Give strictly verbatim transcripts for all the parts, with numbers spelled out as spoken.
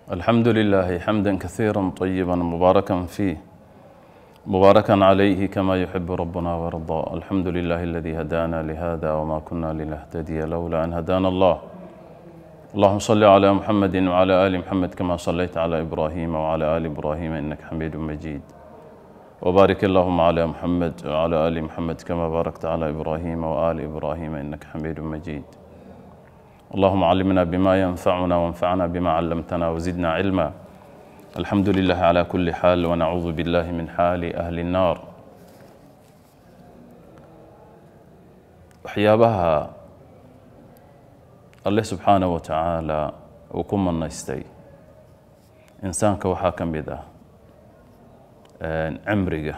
الحمد لله حمدا كثيرا طيبا مباركا فيه مباركا عليه كما يحب ربنا ويرضى. الحمد لله الذي هدانا لهذا وما كنا لنهتدي لولا أن هدانا الله. اللهم صل على محمد وعلى آل محمد كما صليت على إبراهيم وعلى آل إبراهيم إنك حميد مجيد. وبارك اللهم على محمد وعلى آل محمد كما باركت على إبراهيم وآل إبراهيم إنك حميد مجيد. اللهم علمنا بما ينفعنا وانفعنا بما علمتنا وزدنا علما. الحمد لله على كل حال ونعوذ بالله من حال أهل النار. waxyaabaha alle subxaanahu wa tacaala uu ku manaystay insaanka waxaa ka mid ah cimriga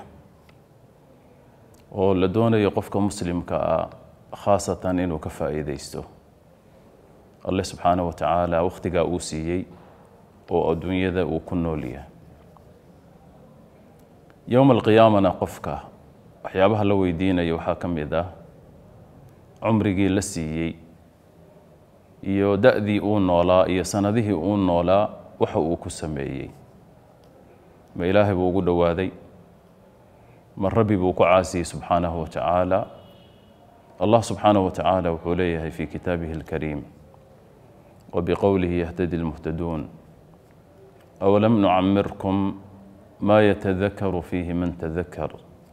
oo la doonayo qofka muslimka ah khaasatan inuu ka faa'iidaysto. alle subxaanahu wa tacaala waqtigaa uu siiyey oo adduunyada uu ku nool yahay. yowma alqiyaamana qofka waxyaabaha la weydiinayo waxaa ka mid ah cumrigii la siiyey iyo da'dii uu noolaa iyo sanadihii uu noolaa waxa uu ku sameeyey. ma ilaahay buu ugu dhowaaday, ma rabbi buu ku caasiyey subxaanahu wa tacaala. allah subxaanahu wa tacaala wuxuu leeyahay fi kitaabihi alkariim وبقوله يهتدي المهتدون أولم نعمركم ما يتذكر فيه من تذكر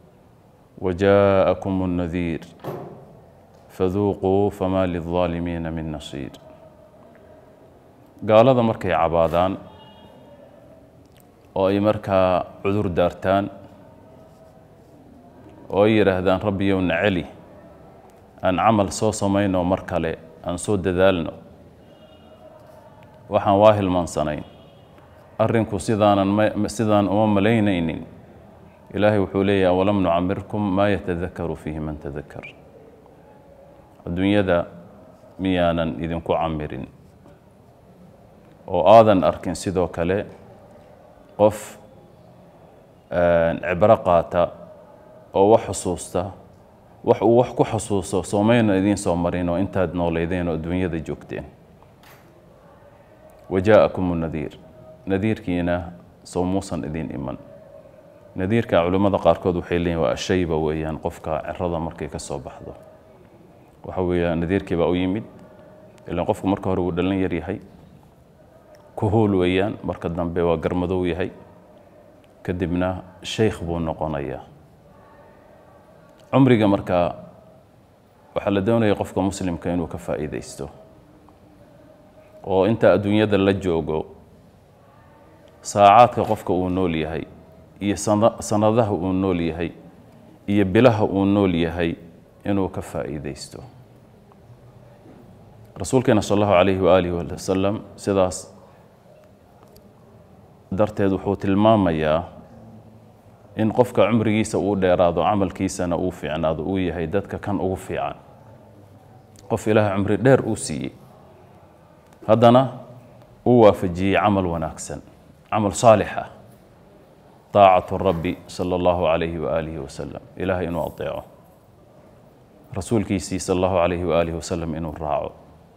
وجاءكم النذير فذوقوا فما للظالمين من نصير. قال هذا مركي عبادان أو أي مركا عذر دارتان أو أي رهدان ربي يون علي أن عمل صوص مين ومركلي أن سود ذالنا waxaan waa hilmaansanayn arrinku sidaanan sidaan uma malaynaynin. ilaahay wuxuu leeyahay walam nucamirkum maa yatadakaru fiihi man tadakar. adduunyada miyaanan idinku camirin oo aadan arkin sidoo kale qof cibro qaata oo wax xusuusta wax uu wax ku xusuusto soomayna idiin soo marin oo intaad nooleydeen oo adduunyada joogteen. وجاءكم النذير نذير كينا صوموسا إذين إيمان نذير كعلماء قاركود وحيلين وأشيبة ويان قفك عرضا مركي كسو بحضه وحوي نذير كي بقوا يمد إلا قفك مركه هو دلنا يريحي كهول ويان مركز دنبي وقرمدو يحي كدبنا شيخ بو نقونيا عمري مركا وحل دونا يقفك مسلم كينو كفائدة يستو oo inta adduunyada la joogo saacaadka qofka uu nool yahay iyo sanadaha uu nool yahay iyo bilaha uu nool yahay inuu ka faa'iideysto. rasuulkeena sallallahu alayhi wa alihi wa sallam sidaas darteed wuxuu tilmaamayaa in qofka cumrigiisa uu dheeraado camalkiisana uu fiicnaado uu yahay dadka kan ugu fiican. qof ilaahay cumri dheer uu siiyey هذانا هو فجي عمل وناكسن عمل صالحة طاعة الرب صلى الله عليه وآله وسلم إلهي إنه أطيعه رسول كيسي صلى الله عليه وآله وسلم إنه راعه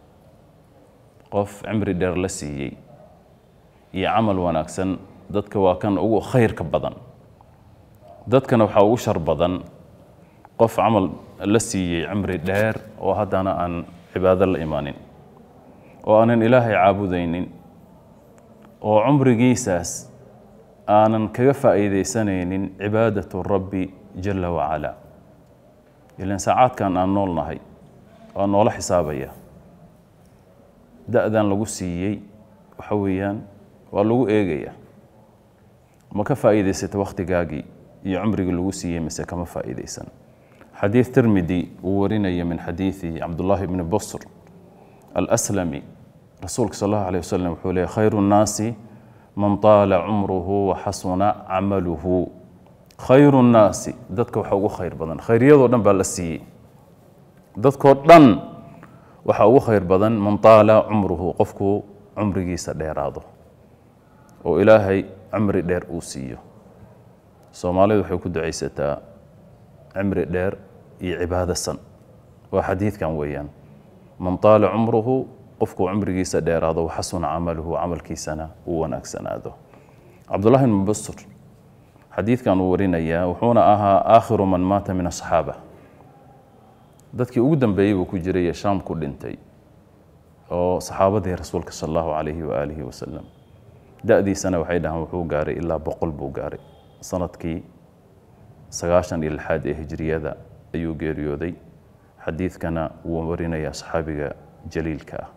قف عمري دير لسي يعمل وناكسن دتك وكان هو خير كبدن دتك نوحا وشر بدن قف عمل لسي عمري دير وهذانا عن عباد الإيمانين وأنا إلهي عابدين وعمر جيساس أنا كيف إذا سنين عبادة الرب جل وعلا. إلى ساعات كان أنول نهي أنول حسابية دأذن لقسيي وحويان ولقو إيجيا ما كفائدة ست وقت جاجي يعمر لقسيي مسا كما فائدة سن. حديث ترمذي ورينا من حديث عبد الله بن بصر الأسلمي رسولك صلى الله عليه وسلم وحوله خير الناس من طال عمره وحسن عمله. خير الناس دتك وحوه خير بدن خير يضو دن بالسي دتك دن وحوه خير بدن من طال عمره قفكو عمري سديراده وإلهي عمري دير أوسيه. سومالي وحي كدعيستا عمري دير عبادة سن وحديث كان ويان من طال عمره qofku cumrigiisa dheeraado waxasuna camaluhu camalkiisana uu wanaagsanaado. cabdullahi ibn busr xadiidkan uu warinayaa wuxuuna ahaa aakhiru man maata min asxaaba, dadkii ugu dambeeyey buu ku jiray ee shaam ku dhintay oo saxaabadii rasuulka sala allahu calayhi waaalihi wasalam. da-diisana waxay dhahaan wuxuu gaaray ilaa boqol buu gaaray. sanadkii sagaashan iyo lixaad ee hijriyada ayuu geeriyooday. xadiidkana wuu warinayaa saxaabiga jaliilka ah.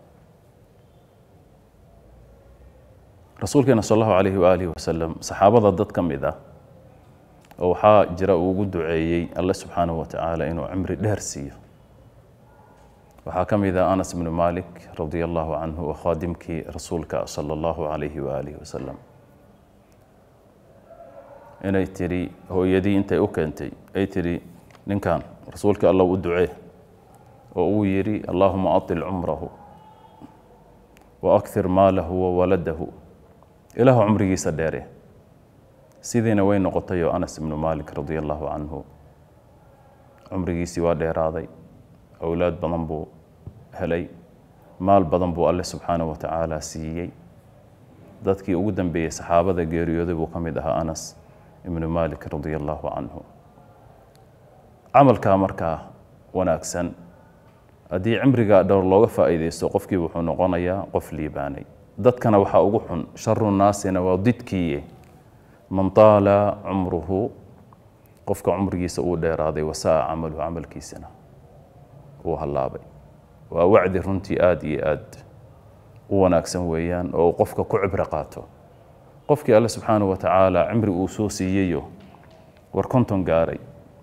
rasuulkeena sala allahu calayhi waaalihi wasalam saxaabada dad ka mid ah oo waxaa jira uu ugu duceeyey alle subxaanahu wa tacaala inuu cimri dheer siiyo. waxaa ka mid ah anas ibnu malik radia allahu canhu oo khaadimkii rasuulka sala allahu calayhi waaalihi wasalam, inay tidhi hooyadii intay u keentay ay tidhi ninkan rasuulka alla u ducee oo uu yidhi allaahuma atil cumrahu wa akthir maalahu wa waladahu, ilaahu cumrigiisa dheere. sidiina way noqotay oo anas ibnu malik radia allahu canhu cumrigiisii waa dheeraaday, awlaad badan buu helay, maal badan buu alle subxaanahu wa tacaala siiyey. dadkii ugu dambeeyey saxaabada geeriyooday buu ka mid ahaa anas ibnu malik radia allahu canhu. camalkaa markaa wanaagsan haddii cimriga dhowr looga faa'iidaysto qofkii wuxuu noqonayaa qof liibaanay. dadkana waxaa ugu xun sharu naasina waa didkiiye man taala cumruhu, qofka cumrigiisa uu dheeraaday wasaa camaluhu camalkiisana uu hallaabay. waa wacdi runtii aad iyo aad u wanaagsan weeyaan oo uu qofka ku cibro qaato. qofkii alle subxaanahu wa tacaala cimri uu soo siiyeyo war konton gaaray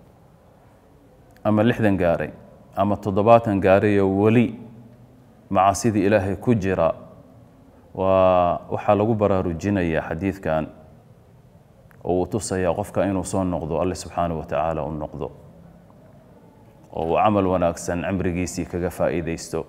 ama lixdan gaaray ama toddobaatan gaarayo weli macaasidii ilaahay ku jira, waa waxaa lagu baraarujinayaa xadiidkan oo uu tusayaa qofka inuu soo noqdo alle subxaanahu wa tacaala u noqdo oo uu camal wanaagsan cimrigiisii kaga faa'iidaysto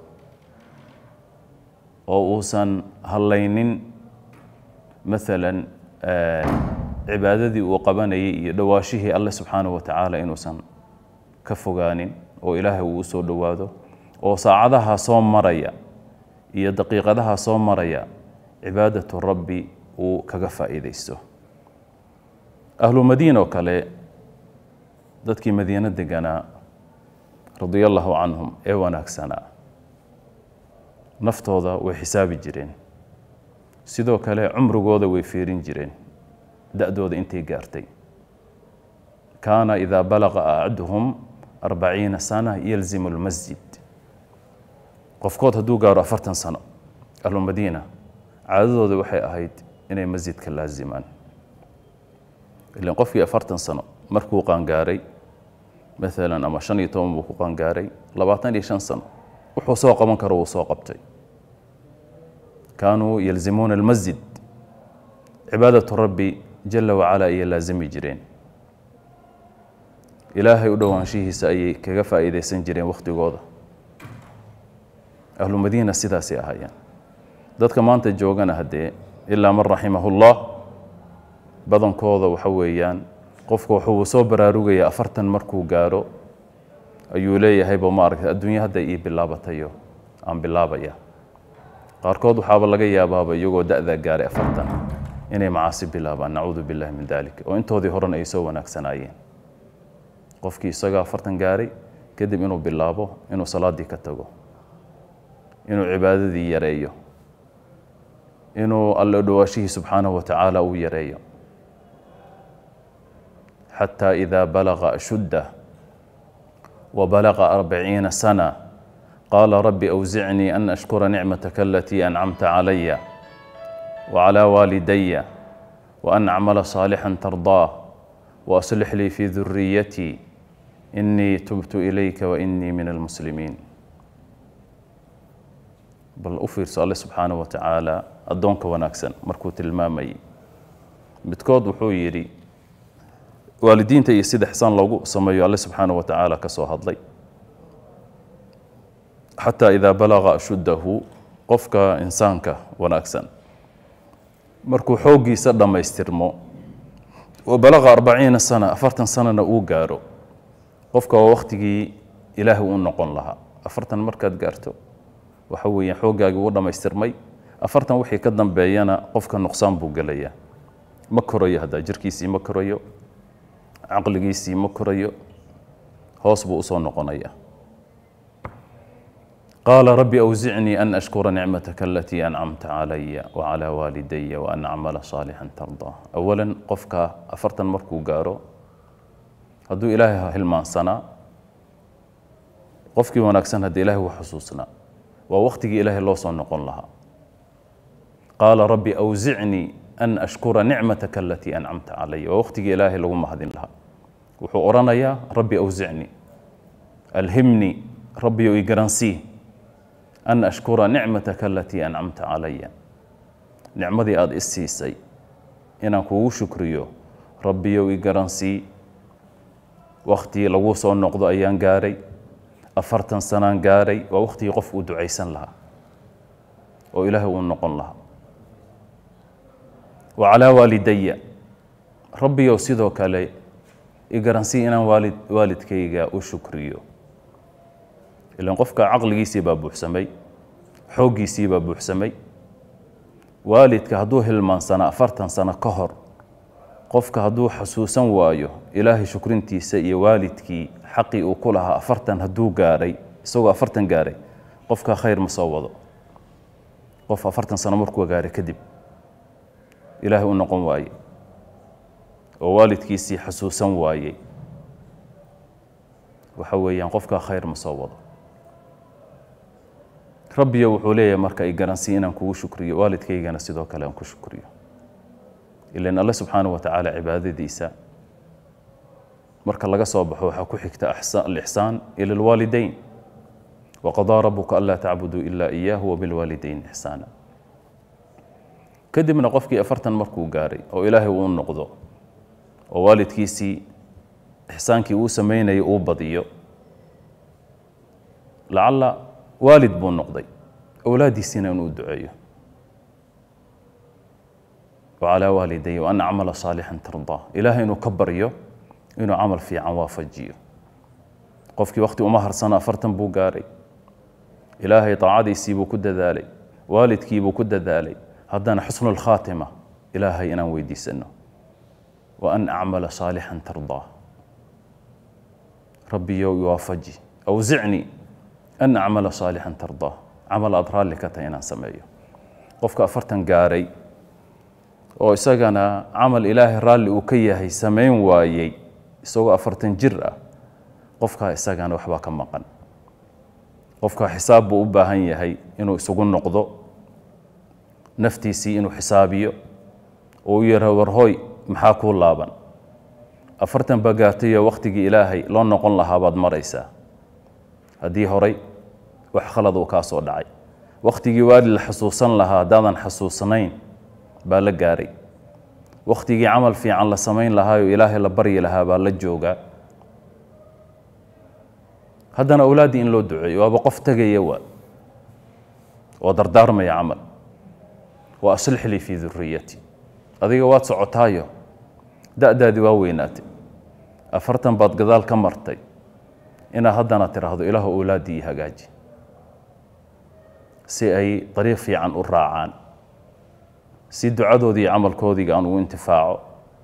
oo uusan hallaynin maalan cibaadadii uu qabanayay iyo dhawaashihii alle subxaanahu wa tacaala inuusan ka fogaanin oo ilaahay uu u soo dhowaado oo saacadaha soo maraya iyo daqiiqadaha soo maraya cibaadatu rabbi uu kaga faa'iidaysto. ahlu madiina oo kale dadkii madiina deganaa radia allahu canhum ee wanaagsanaa naftooda way xisaabi jireen, sidoo kale cumrigooda way fiirin jireen da-dooda intay gaartay. kaana idaa balaqa acaduhum arbaciina sana yalzimu lmasjid, qofkood hadduu gaaro afartan sano ahlu madiina caadadooda waxay ahayd inay masjidka laazimaan. ilan qofkii afartan sano markuu qaangaaray maalan ama shan iyo toban buu ku qaangaaray, labaatan iyo shan sano wuxuu soo qaban karo wuu soo qabtay. kaanuu yalzimuuna almasjid, cibaadatu rabbi jala wacala ayay laazimi jireen. ilaahay u dhowaanshihiisa ayay kaga faa'iidaysan jireen wakhtigooda. ahlu madiina sidaasay ahaayeen. dadka maanta joogana haddee ilaa man raximahullah badankooda waxa weeyaan qofku wuxuu soo baraarugayaa afartan markuu gaaro ayuu leeyahayba maaragtay adduunya hadda ii bilaabatayo aan bilaabaya. qaarkood waxaaba laga yaabaaba iyagoo da-daa gaaray afartan inay macaasi bilaabaan, nacuudu billahi min dalik, oo intoodii horena ay soo wanaagsanaayeen. qofkii isaga afartan gaaray kadib inuu bilaabo inuu salaadii ka tago, inuu cibaadadii yareeyo, inuu alle dhawaashihii subxaanahu wa tacaala uu yareeyo. xataa idaa balaqa ashuddah wa balaqa arbaciina sana qaala rabbi awzicnii an ashkura nicmataka alatii ancamta calaya wacalaa waalidaya waan acmala saalixan tardaah waaslix lii fii duriyatii inii tubtu ilayka wainii min almuslimiin. bal u fiirso alle subxaanahu wa tacaala addoonka wanaagsan markuu tilmaamayay. midkood wuxuu yidhi waalidiinta iyo sida ixsaan loogu sameeyo alle subxaanahu wa tacaala ka soo hadlay. xataa idaa balaqa ashuddahu, qofka insaanka wanaagsan markuu xooggiisa dhammaystirmo, wa balaqa arbaciina sana, afartan sanana uu gaaro, qofka waa wakhtigii ilaahay u noqon lahaa. afartan markaad gaarto waxa weeyaan xooggaagii uu dhammaystirmay afartan wixii ka dambeeyana qofka nuqsaan buu gelayaa ma korayo hadda jirkiisii ma korayo caqligiisii ma korayo hoos buu usoo noqonayaa قال ربي أوزعني أن أشكر نعمتك التي أنعمت علي وعلى والدي وأن أعمل صالحا ترضاه أولا قفك أفرتا مركو قارو هدو إلهي هلمان سنة قفك ونكسن هد إلهي وحسوسنا ووقتك إلهي الله صنقون لها قال ربي أوزعني أن أشكر نعمتك التي أنعمت علي ووقتك إلهي لغم هذين لها وحو أرانا يا ربي أوزعني ألهمني ربي ويقرنسيه أن أشكر نعمتك التي أنعمت علي نعمتي أد إسيسي إن كو شكريو ربي ويقرنسي وقتي لغوصو النقض أيان قاري أفرتن سنان قاري ووقتي قف ودعيسن لها وإله ونقن لها وعلى والدي ربي يوسيدو كالي إقرنسي إنا والد والد كيغا وشكريو إلا قفك عقلي سيبا بوحسمي حوقي سيبا بوحسمي والدك هدوه المان سنة أفرتن سنة كهر قفك هدوه حسوسا وايو إلهي شكرنتي سي والدك حقي وكلها أفرتن هدو قاري سوى أفرتن قاري قفك خير مصوض قف أفرتن سنة مركو قاري كدب إلهي ونقوم واي ووالدك سي حسوسا واي وحويا قفك خير مصوض ربي وحوليه مركا إيقرانسي إنان كو شكريو والدك إيقانا سيدو كلام كو شكريو إلا أن الله سبحانه وتعالى عبادة ديسا مركا لغا صوبحو وحا كو حكتا الإحسان إلى الوالدين وقضى ربك ألا تعبدوا إلا إياه وبالوالدين إحسانا كدي من قفكي أفرتن مركو قاري أو إلهي وون نقضو ووالدكي سي إحسانكي أو سميني أو بضيو لعل والد بون نقضي أولادي سنين ودعيه وعلى والدي وأن عمل صالحا ترضاه إلهي إنه كبريه إنه عمل في عوافجيه قفكي وقتي ومهر سنة فرتن بوغاري إلهي طاعدي سيبو كد ذالي والدكي بو كد ذالي هدانا حسن الخاتمة إلهي إنا ويدي سنه وأن أعمل صالحا ترضاه ربي يوافجي أوزعني أن أعمل صالحا ترضاه عمل أضرار لكتينا سميه قفك أفرتن قاري oo isagana amal ilaahi raali uu ka yahay sameyn waayay isagoo afartan jir ah qofka isagana waxba ka maqan qofka xisaab buu u baahan yahay inuu isugu noqdo naftiisii inuu xisaabiyo oo yara warhoy maxaa ku laaban afartan bagaatiyo waqtigii ilaahay loo noqon lahaa baad maraysaa hadii horay wax khalad uu ka soo dhacay waqtigii waad la xasuusan lahaa daadan xasuusanayn baa la gaaray waqtigii amal fiican la sameyn lahaa oo ilaahay la bari lahaa baa la jooga haddana awlaadi in loo duceeyo waaba qof tagaya waa oo dardaarmaya amal wa aslih li fi dhurriyyati adiga waad socotaayo da'daadi waa weynaatay afartan baad gadaal ka martay ina haddana tiraahdo ilaahu awlaadi hagaaji si ay dariiq fiican u raacaan سي دعادودي عمل كودي أن وانتفاعه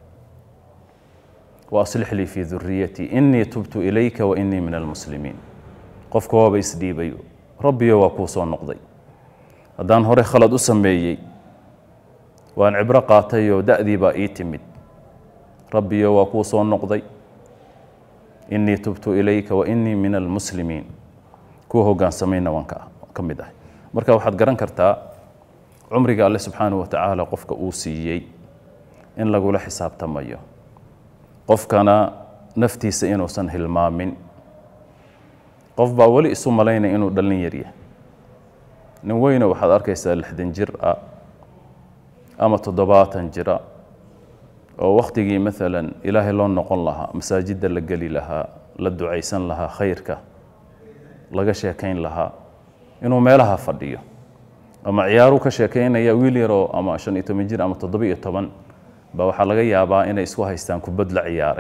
وأصلح لي في ذريتي إني تبت إليك وإني من المسلمين قفك وبيس ديبي ربي وكوسو نقضي هدان هوري خلد أسميي وأن عبر قاتي ودأذي بائتمد ربي وكوسو نقضي إني تبت إليك وإني من المسلمين كوهو كان سمينا وانكا كمده مركا واحد قران كرتا عمرك الله سبحانه وتعالى قفك أوسيي إن لقول حساب تميه قفكنا نفتي سئنو سنه المامن قف باولي اسم لينا إنو دلني يريه نوينا وحد أركيس الحدن جرأة أما تضباطا جرأة ووقتي مثلا إلهي لون نقول لها مساجد لقلي لها لدعيسان لها خيرك لقشيكين لها إنو ميلها فرديه أما عيارو كشكين يا ويليرو أما عشان يتمجر أما تضبيط طبعا بوحلقة يابا إن إسوا هيستان كبدل عياري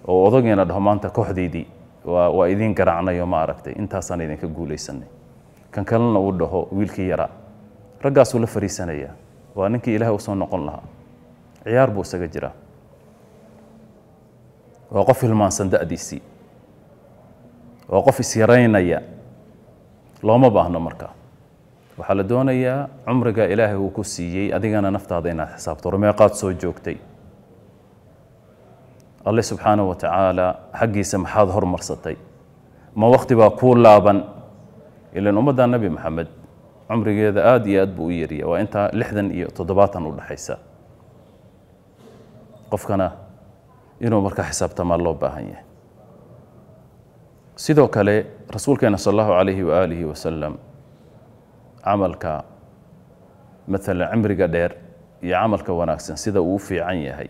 ووضعنا دهمان تكحدي دي وإذين كرعنا يوم عرفتي أنت سنة إذن كقولي سنة kan kalena uu dhaho wiilkii yaraa raggaasuu la fariisanayaa waa ninkii ilaahay u soo noqon lahaa ciyaar buu isaga jiraa waa qof hilmaansan da'diisii waa qof isyaraynaya looma baahno marka waxaa la doonayaa cumriga ilaahay uu ku siiyey adigana naftaada inaad xisaabto rumeeqaad soo joogtay alle subxaanahu wa tacaala xaggiisa maxaad hormarsatay ma waqti baa kuu laaban ilan ummadda nebi maxamed cumrigeeda aad iyo aad buu u yariya waa intaa lixdan iyo toddobaatan u dhaxaysa qofkana inuu marka xisaabtamaa loo baahan yahay sidoo kale rasuulkeena sal allahu calayhi waaalihi wasalam camalka maalan cimriga dheer iyo camalka wanaagsan sida uu u fiican yahay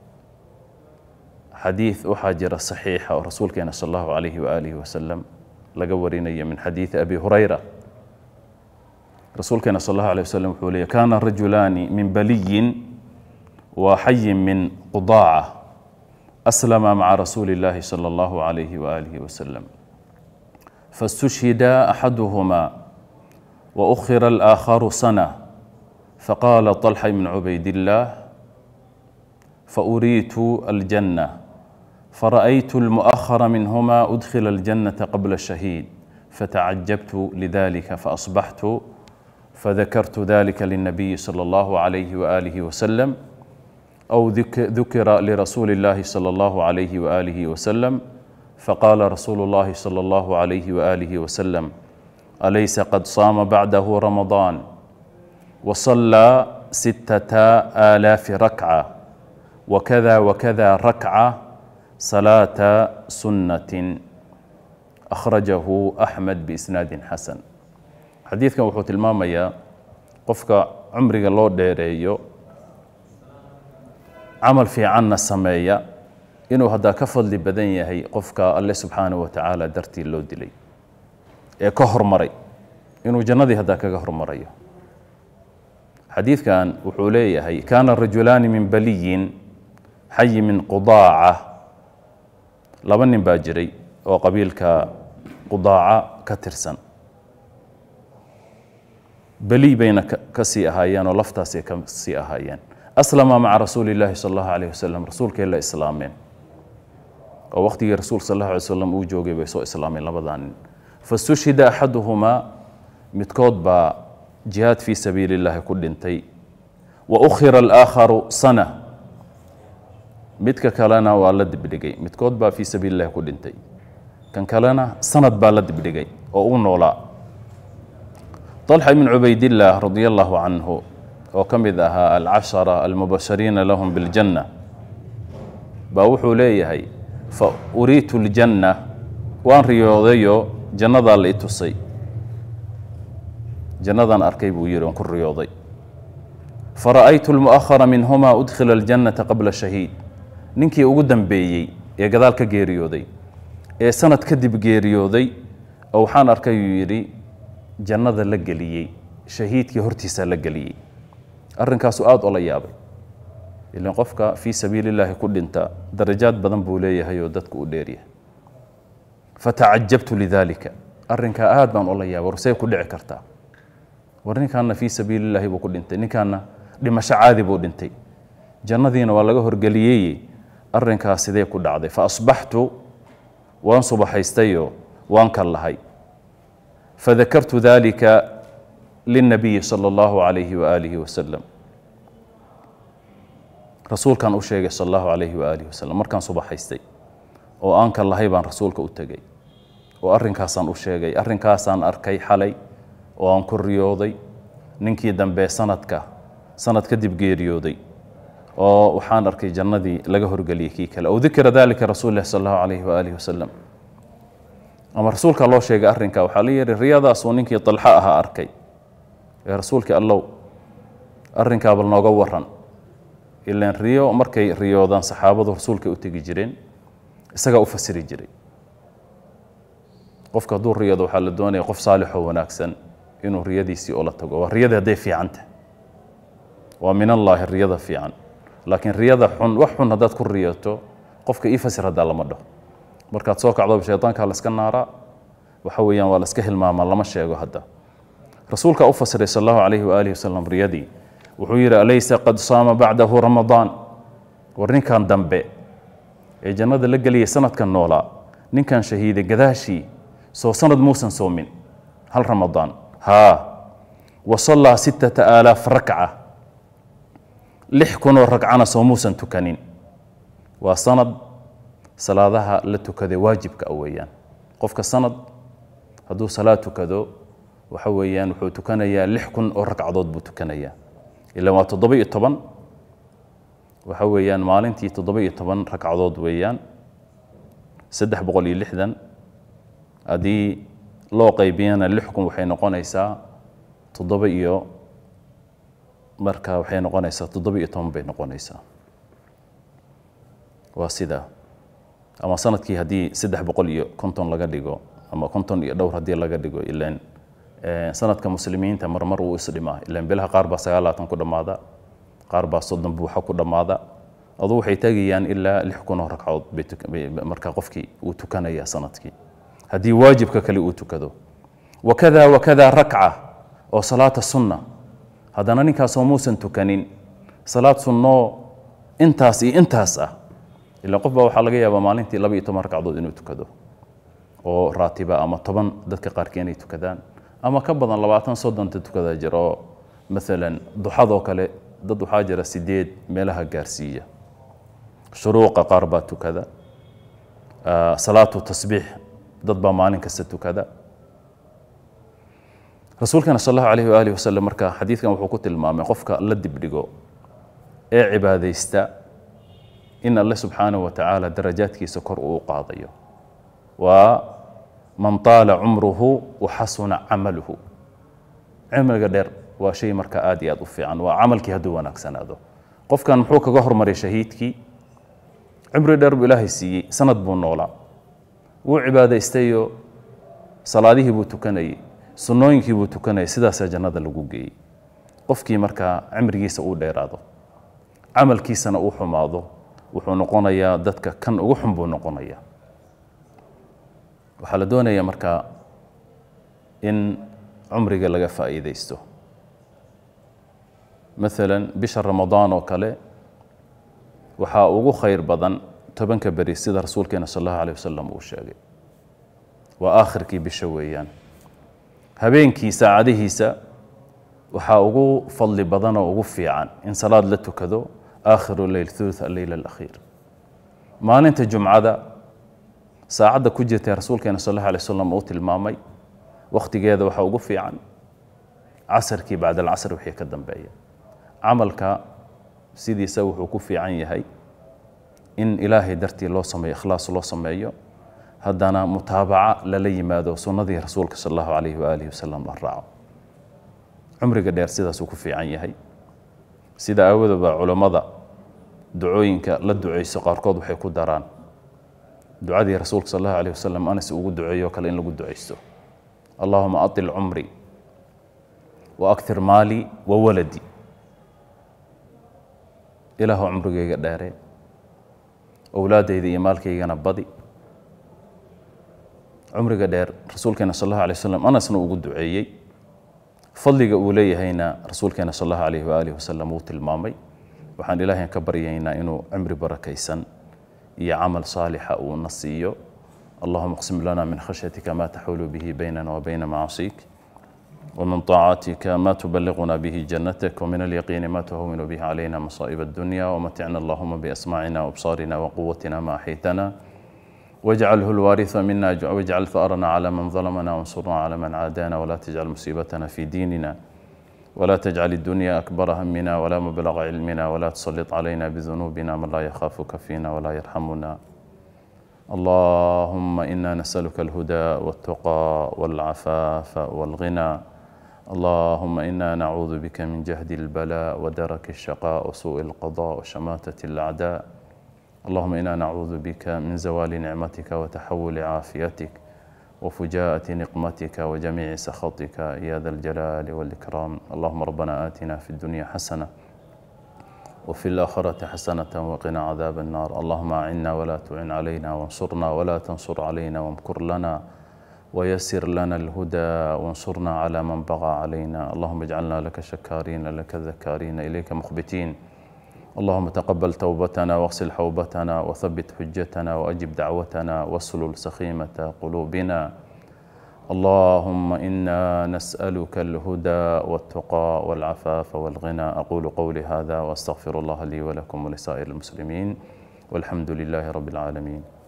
xadiid waxaa jira saxiixa oo rasuulkeena sal allahu calayhi waaalihi wasalam laga warinayo min xadiidi abi hurayra rasuulkeena sal allahu alayh wasalam wuxuu leeyahy kaana rajulaani min baliyin wa xayin min qudaaca aslama maca rasuuli illaahi sala allahu calayhi waaalihi wasalam faاstushhida axaduhuma وأخر الآخر سنة فقال طلحة بن عبيد الله فأريت الجنة فرأيت المؤخر منهما أدخل الجنة قبل الشهيد فتعجبت لذلك فأصبحت فذكرت ذلك للنبي صلى الله عليه وآله وسلم أو ذكر لرسول الله صلى الله عليه وآله وسلم فقال رسول الله صلى الله عليه وآله وسلم أليس قد صام بعده رمضان وصلى ستة آلاف ركعة وكذا وكذا ركعة صلاة سنة أخرجه أحمد بإسناد حسن حديث كان وحوت المامية قفك عمرك الله ديريو عمل في عنا السماية إنه هذا كفض لبدنيا هي قفك الله سبحانه وتعالى درتي اللو دلي ee ka hormaray inuu jannadii hadda kaga hormarayo xadiidkan wuxuu leeyahay kaana rajulaani min baliyin xayi min qudaaca laba nin baa jiray oo qabiilka qudaaca ka tirsan bali bayna ka sii ahaayeen oo laftaasay ka sii ahaayeen aslama maca rasuuli illaahi sala allahu calayhi wasalam rasuulkay la islaameen oo waqtigii rasuulka sala allahu alay wasalam uu joogay bay soo islaameen labadaa nin فاستشهد أحدهما متكود با جهاد في سبيل الله كدنتي وأخر الآخر سنة متك كلنا والد بدقي متكود با في سبيل الله كدنتي كان كلنا سند بالد بدقي وأون ولا طلحة بن عبيد الله رضي الله عنه وكم ذاها العشرة المبشرين لهم بالجنة باوحوا لي هي فأريت الجنة وان رياضيو جنة اللي تصي جنة أركيب ويرون كل رياضي فرأيت المؤخر منهما أدخل الجنة قبل الشهيد ننكي أقدم بيي يا جذالك جيريودي يا سنة كذب جيريودي أو حان أركيب يري جنة لجليي شهيد كهرتيس لجليي أرنكا سؤال الله يابي اللي نقفك في سبيل الله كل أنت درجات بدن بوليه هي ودتك وديريه فتعجبت لذلك أرنك آد بان الله يا ورسي كل عكرتا ورني كان في سبيل الله بكل انت ني كان دمشعادي بود انت جنادينا waa laga horgaliyay أرنك sidee ku dhacday فأصبحت وان صبحيستيو وان كلهي فذكرت ذلك للنبي صلى الله عليه وآله وسلم رسول كان u sheegay صلى الله عليه وآله وسلم markaan صبحيستay oo aan kalahay baan rasuulka u tagay oo arrinkaasaan u sheegay arrinkaasaan arkay xalay oo aan ku riyooday ninkii dambe sanadka sanad kadib geeriyooday oo waxaan arkay jannadii laga horgaliyay kii kale oo dikra dalika rasuulullaahi sallallahu alayhi wa alihi wasallam ama rasuulka loo sheegay arrinka waxa la yiri riyadaas oo ninkii Talha aha arkay ee rasuulka Allah arrinka bal nooga waran ilaan riyo markay riyoodan saxaabadu rasuulka u tagi jireen isaga u fasiri jiray qofka duu riyada waxa la doonay qof saalix oo wanaagsan inuu riyadiisi oo la tago waa riyada haday fiicanta waa min Allah riyada fiican laakiin riyada xun wax xun hadaad ku riyato qofka ii fasir hada lama dhaho markaad soo kacdo shaytaanka la iska naara waxa weeyaan waa la iska hilmaama lama sheego hada rasuulka u fasiray sallallahu alayhi wa alihi wasallam riyadii wuxuu yiri alaysa qad saama ba'dahu ramadaan warninkan dambe ee jannada la galiyay sanadkan noola ninkan shahiiday gadaashi soo sanad muusan soomin hal ramadaan ha وصلى ستة آلاف ركعة لح كنوا ركعنا صوموسا تكنين وصند صلاةها لتكذي واجب كأويان قفك الصند هدو صلاة كذو وحويان وحو تكنيا لح كن ركعة ضد بتكنيا إلا ما تضبي طبعا وحويان مالنتي تضبي طبعا ركعة ضد ويان سدح بقولي لحدا أدي لو قيبيان اللحكم وحين قونيسا toddoba iyo marka waxay noqonaysaa toddoba iyo toban bay noqonaysaa waa sida ama sanadkii hadii saddex boqol iyo konton laga dhigo ama konton iyo dhowr hadii laga dhigo ilaan sanadka muslimiinta marmar uu isdhimaa ilaan bilaha qaar baa sagaal iyo labaatan ku dhamaada qaar baa soddon buuxa ku dhamaada adoo waxay tagayaan ilaa lix kun oo ragcadood marka qofkii uu tukanaya sanadkii hadii waajibka kale uu tukado wakada wakada rak'a oo salaata sunna hadana ninkaas oo muusan tukanin salaad sunno intaas iyo intaas ah ila qof baa waxa laga yaabaa maalintii laba iyo toban ragcadood inuu tukado oo raatiba ama toban dadka qaarkeen ay tukadaan ama ka badan labaatan soddon tukada jiro midalan duxado kale dad waxa jira sideed meelaha gaarsiiya shuruuqa qaar baa tukada salaatu tasbiix dad baa maalin kasta tukada rasuulkana sallallahu alayhi wa alihi wasallam marka xadiidkan wuxuu ku tilmaamay qofka la dibdhigo ee cibaadeysta in Allah subhanahu wa ta'ala darajaadkiisa kor uu qaadayo wa man taala umruhu wa hasuna amaluhu amaliga dheer waa shay marka aad iyo aad u fiican waa amalkii haduu wanaagsanaado qofkan muxuu kaga hormaray shahiidkii umri dheer buu ilaahay siiyay sanad buu noolaa wuu cibaadeystayo salaadihii buu tukanayay sunnooyinkii buu tukanayay sidaas jannada lagu geeyay qofkii marka umrigiisa uu dheeraado amalkiisana uu xumaado wuxuu noqonayaa dadka kan ugu xun buu noqonayaa waxa la doonayaa marka in umriga laga faa'iideysto مثلا بشهر رمضان وكله وحا ugu khayr badan tobanka bari sida rasuulkeena sallallahu alayhi wasallam uu sheegay wa aakhirkii bisha weeyaan habeenkii saacadihiisa waxa ugu fadli badan oo ugu fiican in salaad la tukado aakhiru layl thuluth al-layl al-akhir maalinta jumcada saacada ku jirtay rasuulkeena sallallahu alayhi wasallam uu tilmaamay waqtigeeda waxa ugu fiican casarkii bacda al-casr wixii ka dambeeya amalka sidiisa wuxuu ku fiican yahay in ilaahay dartii loo sameeyo ikhlaas loo sameeyo hadana mutaabaca la yimaado sunnadii rasuulka sallallahu alayhi wa alihi wasallam raaco umriga dheer sidaas uu ku fiican yahay sida awadaba culimada ducooyinka la duceyso qaarkood waxay ku daraan ducadii rasuulka sallallahu alayhi wasallam anas ugu duceeyo kale in lagu duceysto allahumma atil umri wa akthir mali wa waladi إله عمرك داري أولادي ذي مالك يجنا بدي عمرك دار رسولك صلى الله عليه وسلم أنا سنو وجود دعيي فضلك أولي هنا رسولك صلى الله عليه وآله وسلم موت المامي وحن إله كبر هنا إنه عمري بركيسا يا عمل صالح أو نصيو اللهم اقسم لنا من خشيتك ما تحول به بيننا وبين معاصيك ومن طاعتك ما تبلغنا به جنتك ومن اليقين ما تهون به علينا مصائب الدنيا ومتعنا اللهم بأسماعنا وأبصارنا وقوتنا ما أحيتنا واجعله الوارث منا واجعل ثأرنا على من ظلمنا وانصرنا على من عادانا ولا تجعل مصيبتنا في ديننا ولا تجعل الدنيا أكبر همنا ولا مبلغ علمنا ولا تسلط علينا بذنوبنا من لا يخافك فينا ولا يرحمنا اللهم إنا نسألك الهدى والتقى والعفاف والغنى اللهم إنا نعوذ بك من جهد البلاء ودرك الشقاء وسوء القضاء وشماتة الأعداء اللهم إنا نعوذ بك من زوال نعمتك وتحول عافيتك وفجاءة نقمتك وجميع سخطك يا ذا الجلال والإكرام اللهم ربنا آتنا في الدنيا حسنة وفي الآخرة حسنة وقنا عذاب النار اللهم أعنا ولا تعن علينا وانصرنا ولا تنصر علينا وامكر لنا ويسر لنا الهدى وانصرنا على من بغى علينا. اللهم اجعلنا لك شكارين لك ذكارين إليك مخبتين. اللهم تقبل توبتنا واغسل حوبتنا وثبت حجتنا وأجب دعوتنا واسلل سخيمة قلوبنا. اللهم إنا نسألك الهدى والتقى والعفاف والغنى. أقول قولي هذا وأستغفر الله لي ولكم ولسائر المسلمين والحمد لله رب العالمين.